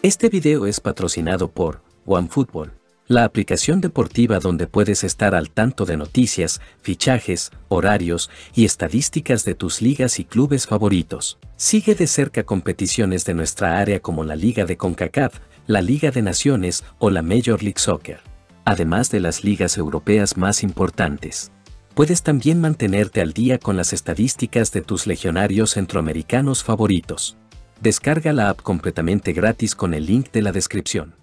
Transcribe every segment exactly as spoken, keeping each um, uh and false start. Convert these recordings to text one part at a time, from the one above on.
Este video es patrocinado por OneFootball, la aplicación deportiva donde puedes estar al tanto de noticias, fichajes, horarios y estadísticas de tus ligas y clubes favoritos. Sigue de cerca competiciones de nuestra área como la Liga de CONCACAF, la Liga de Naciones o la Major League Soccer, además de las ligas europeas más importantes. Puedes también mantenerte al día con las estadísticas de tus legionarios centroamericanos favoritos. Descarga la app completamente gratis con el link de la descripción.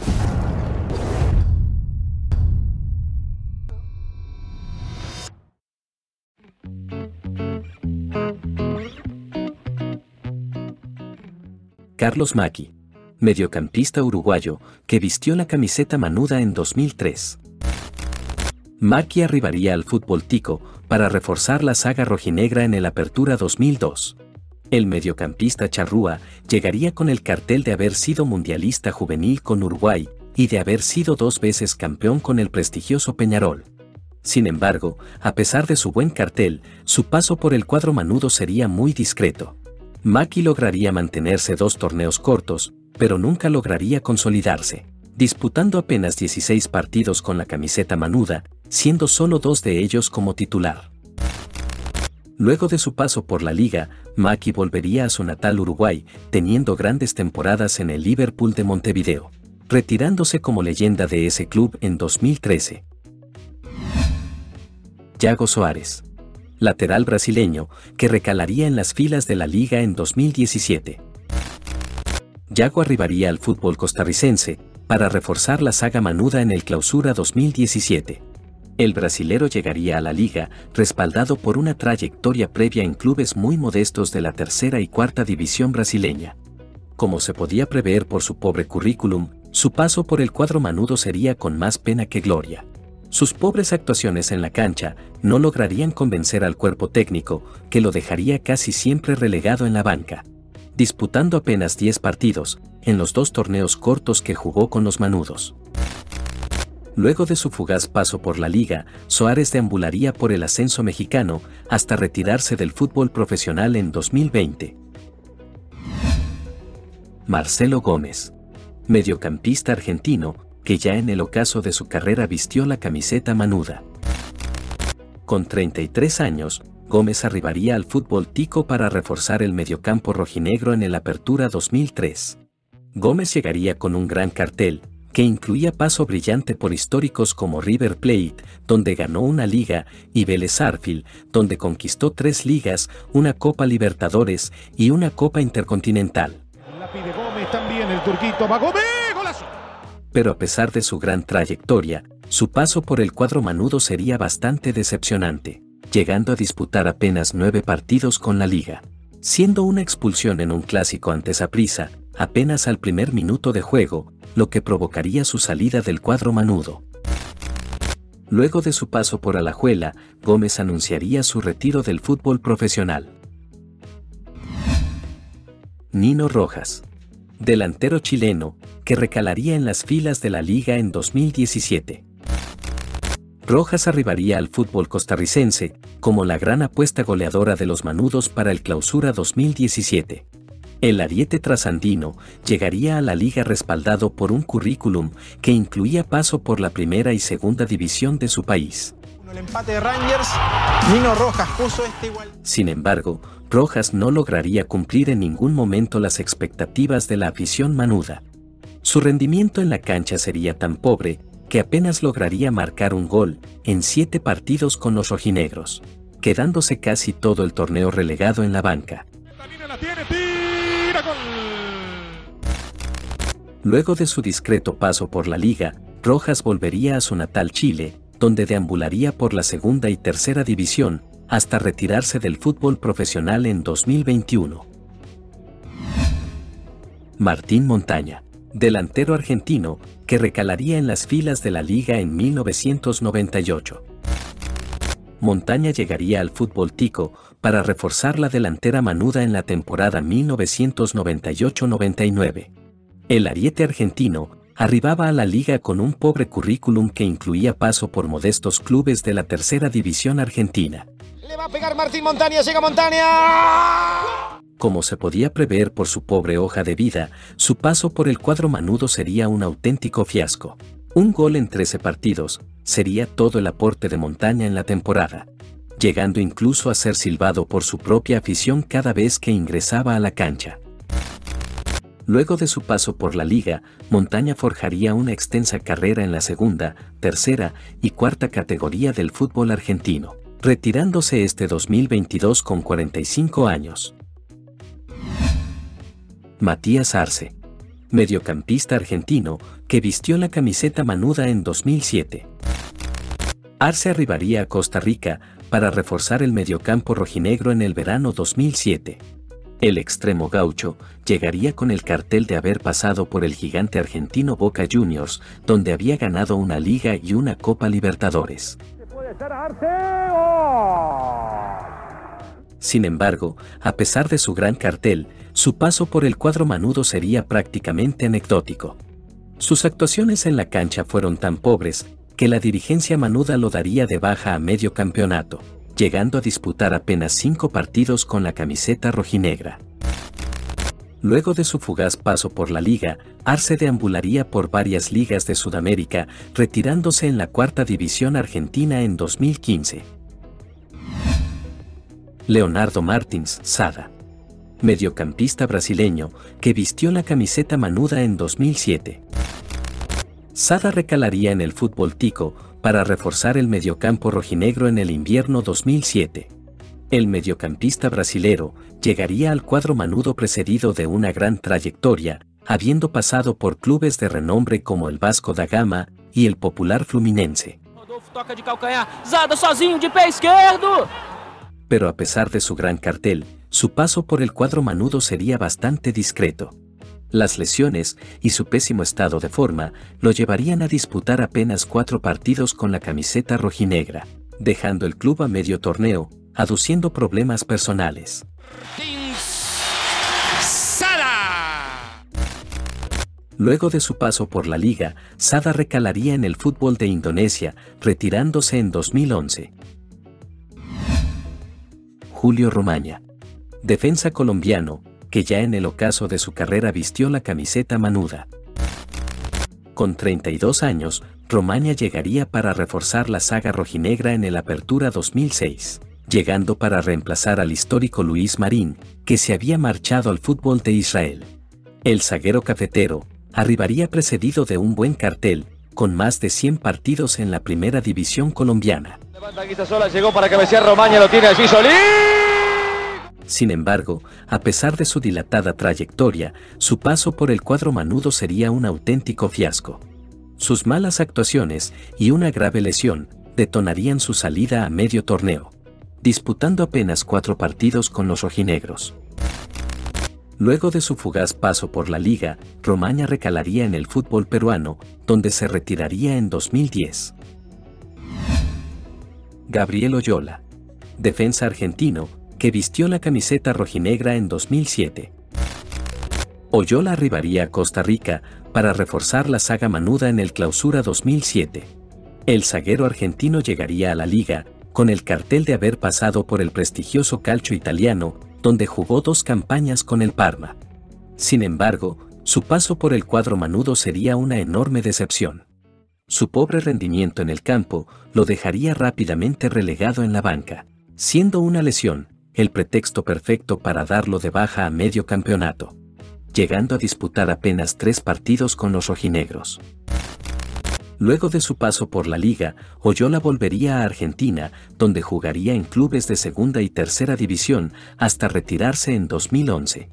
Carlos Macchi, mediocampista uruguayo, que vistió la camiseta manuda en dos mil tres. Macchi arribaría al fútbol tico para reforzar la saga rojinegra en el Apertura dos mil dos. El mediocampista charrúa llegaría con el cartel de haber sido mundialista juvenil con Uruguay y de haber sido dos veces campeón con el prestigioso Peñarol. Sin embargo, a pesar de su buen cartel, su paso por el cuadro manudo sería muy discreto. Macchi lograría mantenerse dos torneos cortos, pero nunca lograría consolidarse, disputando apenas dieciséis partidos con la camiseta manuda, siendo solo dos de ellos como titular. Luego de su paso por la liga, Macchi volvería a su natal Uruguay, teniendo grandes temporadas en el Liverpool de Montevideo, retirándose como leyenda de ese club en dos mil trece. Yago Soares, lateral brasileño, que recalaría en las filas de la liga en dos mil diecisiete. Yago arribaría al fútbol costarricense para reforzar la saga manuda en el Clausura dos mil diecisiete. El brasilero llegaría a la liga respaldado por una trayectoria previa en clubes muy modestos de la tercera y cuarta división brasileña. Como se podía prever por su pobre currículum, su paso por el cuadro manudo sería con más pena que gloria. Sus pobres actuaciones en la cancha no lograrían convencer al cuerpo técnico, que lo dejaría casi siempre relegado en la banca, disputando apenas diez partidos en los dos torneos cortos que jugó con los manudos. Luego de su fugaz paso por la liga, Soares deambularía por el ascenso mexicano hasta retirarse del fútbol profesional en dos mil veinte. Marcelo Gómez, mediocampista argentino, que ya en el ocaso de su carrera vistió la camiseta manuda. Con treinta y tres años, Gómez arribaría al fútbol tico para reforzar el mediocampo rojinegro en el Apertura dos mil tres. Gómez llegaría con un gran cartel, que incluía paso brillante por históricos como River Plate, donde ganó una liga, y Vélez Sarsfield, donde conquistó tres ligas, una Copa Libertadores y una Copa Intercontinental. La pide Gómez también, el turquito va Gómez, golazo. Pero a pesar de su gran trayectoria, su paso por el cuadro manudo sería bastante decepcionante, llegando a disputar apenas nueve partidos con la liga, siendo una expulsión en un clásico ante Saprissa, apenas al primer minuto de juego, lo que provocaría su salida del cuadro manudo. Luego de su paso por Alajuela, Gómez anunciaría su retiro del fútbol profesional. Nino Rojas, delantero chileno, que recalaría en las filas de la liga en dos mil diecisiete. Rojas arribaría al fútbol costarricense como la gran apuesta goleadora de los manudos para el Clausura dos mil diecisiete. El ariete trasandino llegaría a la liga respaldado por un currículum que incluía paso por la primera y segunda división de su país. El empate de Rangers, Nino Rojas puso este igual. Sin embargo, Rojas no lograría cumplir en ningún momento las expectativas de la afición manuda. Su rendimiento en la cancha sería tan pobre que apenas lograría marcar un gol en siete partidos con los rojinegros, quedándose casi todo el torneo relegado en la banca. La tiene, tira, gol. Luego de su discreto paso por la liga, Rojas volvería a su natal Chile, donde deambularía por la segunda y tercera división, hasta retirarse del fútbol profesional en dos mil veintiuno. Martín Montaña, delantero argentino, que recalaría en las filas de la liga en mil novecientos noventa y ocho. Montaña llegaría al fútbol tico para reforzar la delantera manuda en la temporada mil novecientos noventa y ocho noventa y nueve. El ariete argentino arribaba a la liga con un pobre currículum que incluía paso por modestos clubes de la tercera división argentina. Le va a pegar Martín Montaña, llega Montaña. Como se podía prever por su pobre hoja de vida, su paso por el cuadro manudo sería un auténtico fiasco. Un gol en trece partidos sería todo el aporte de Montaña en la temporada, llegando incluso a ser silbado por su propia afición cada vez que ingresaba a la cancha. Luego de su paso por la liga, Montaña forjaría una extensa carrera en la segunda, tercera y cuarta categoría del fútbol argentino, retirándose este dos mil veintidós con cuarenta y cinco años. Matías Arce, mediocampista argentino, que vistió la camiseta manuda en dos mil siete. Arce arribaría a Costa Rica para reforzar el mediocampo rojinegro en el verano dos mil siete. El extremo gaucho llegaría con el cartel de haber pasado por el gigante argentino Boca Juniors, donde había ganado una Liga y una Copa Libertadores. Sin embargo, a pesar de su gran cartel, su paso por el cuadro manudo sería prácticamente anecdótico. Sus actuaciones en la cancha fueron tan pobres que la dirigencia manuda lo daría de baja a medio campeonato, llegando a disputar apenas cinco partidos con la camiseta rojinegra. Luego de su fugaz paso por la liga, Arce deambularía por varias ligas de Sudamérica, retirándose en la cuarta división argentina en dos mil quince. Leonardo Martins Sada, mediocampista brasileño, que vistió la camiseta manuda en dos mil siete. Sada recalaría en el fútbol tico para reforzar el mediocampo rojinegro en el invierno dos mil siete. El mediocampista brasilero llegaría al cuadro manudo precedido de una gran trayectoria, habiendo pasado por clubes de renombre como el Vasco da Gama y el popular Fluminense. Toca de calcanhar, Sada sozinho de pé esquerdo. Pero a pesar de su gran cartel, su paso por el cuadro manudo sería bastante discreto. Las lesiones y su pésimo estado de forma lo llevarían a disputar apenas cuatro partidos con la camiseta rojinegra, dejando el club a medio torneo, aduciendo problemas personales. Luego de su paso por la liga, Sada recalaría en el fútbol de Indonesia, retirándose en dos mil once. Julio Romaña, defensa colombiano, que ya en el ocaso de su carrera vistió la camiseta manuda. Con treinta y dos años, Romaña llegaría para reforzar la saga rojinegra en el Apertura dos mil seis, llegando para reemplazar al histórico Luis Marín, que se había marchado al fútbol de Israel. El zaguero cafetero arribaría precedido de un buen cartel, con más de cien partidos en la primera división colombiana. Levanta sola, llegó para cabecear Romaña, lo tiene allí Solís. Sin embargo, a pesar de su dilatada trayectoria, su paso por el cuadro manudo sería un auténtico fiasco. Sus malas actuaciones y una grave lesión detonarían su salida a medio torneo, disputando apenas cuatro partidos con los rojinegros. Luego de su fugaz paso por la liga, Romaña recalaría en el fútbol peruano, donde se retiraría en dos mil diez. Gabriel Oyola, defensa argentino, que vistió la camiseta rojinegra en dos mil siete. Oyola arribaría a Costa Rica para reforzar la saga manuda en el Clausura dos mil siete. El zaguero argentino llegaría a la liga con el cartel de haber pasado por el prestigioso calcio italiano, donde jugó dos campañas con el Parma. Sin embargo, su paso por el cuadro manudo sería una enorme decepción. Su pobre rendimiento en el campo lo dejaría rápidamente relegado en la banca, siendo una lesión el pretexto perfecto para darlo de baja a medio campeonato, llegando a disputar apenas tres partidos con los rojinegros. Luego de su paso por la liga, Oyola volvería a Argentina, donde jugaría en clubes de segunda y tercera división hasta retirarse en dos mil once.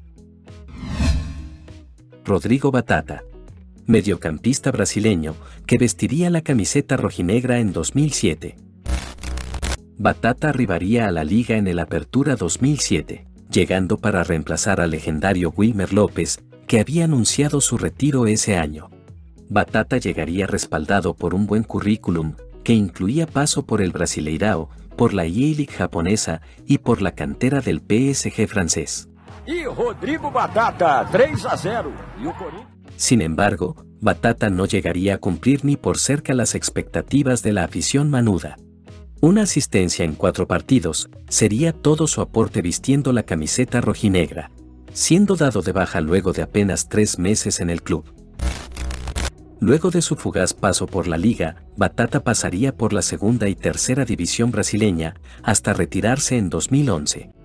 Rodrigo Batata, mediocampista brasileño, que vestiría la camiseta rojinegra en dos mil siete. Batata arribaría a la liga en el Apertura dos mil siete, llegando para reemplazar al legendario Wilmer López, que había anunciado su retiro ese año. Batata llegaría respaldado por un buen currículum, que incluía paso por el Brasileirao, por la J-League japonesa y por la cantera del P S G francés. Y Rodrigo Batata, tres a cero. Y o Corinthians... Sin embargo, Batata no llegaría a cumplir ni por cerca las expectativas de la afición manuda. Una asistencia en cuatro partidos sería todo su aporte vistiendo la camiseta rojinegra, siendo dado de baja luego de apenas tres meses en el club. Luego de su fugaz paso por la liga, Batata pasaría por la segunda y tercera división brasileña hasta retirarse en dos mil once.